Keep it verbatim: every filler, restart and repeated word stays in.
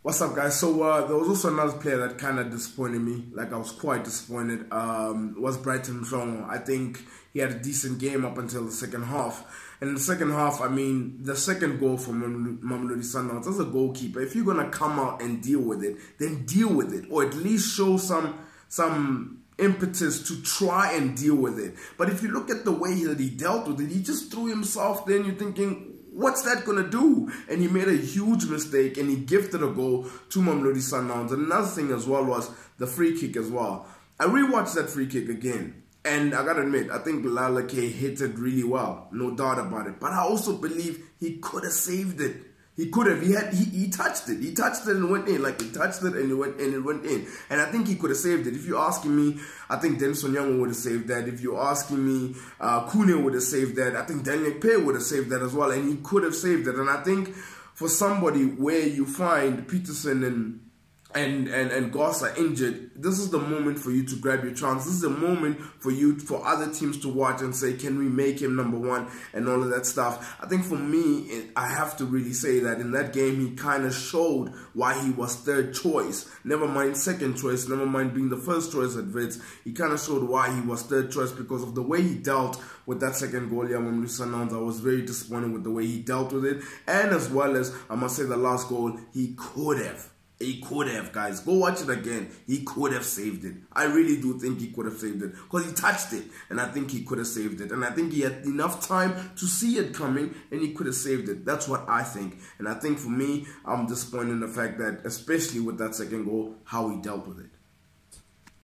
What's up, guys? So uh, there was also another player that kind of disappointed me. Like, I was quite disappointed. Um, was Brighton Mhlongo. I think he had a decent game up until the second half. And in the second half, I mean, the second goal from Mamelodi Sundowns, as a goalkeeper, if you're gonna come out and deal with it, then deal with it, or at least show some some impetus to try and deal with it. But if you look at the way that he dealt with it, he just threw himself there, and you're thinking, what's that going to do? And he made a huge mistake, and he gifted a goal to Mamelodi Sundowns. And another thing as well was the free kick as well. I rewatched that free kick again, and I got to admit, I think Lalake hit it really well, no doubt about it. But I also believe he could have saved it. He could have. He had. He, he touched it. He touched it and went in. Like, he touched it and it went and it went in. And I think he could have saved it. If you're asking me, I think Dennis Onyango would have saved that. If you're asking me, uh, Kune would have saved that. I think Daniel Pay would have saved that as well. And he could have saved it. And I think for somebody where you find Peterson and and and and Goss are injured, this is the moment for you to grab your chance. This is the moment for you, for other teams to watch and say, can we make him number one and all of that stuff. I think for me, it, I have to really say that in that game, he kind of showed why he was third choice. Never mind second choice, never mind being the first choice at Wits. He kind of showed why he was third choice because of the way he dealt with that second goal. Yeah, Mamelodi Sundowns, I was very disappointed with the way he dealt with it. And as well as, I must say, the last goal, he could have. He could have, guys. Go watch it again. He could have saved it. I really do think he could have saved it because he touched it, and I think he could have saved it. And I think he had enough time to see it coming, and he could have saved it. That's what I think. And I think for me, I'm disappointed in the fact that, especially with that second goal, how he dealt with it.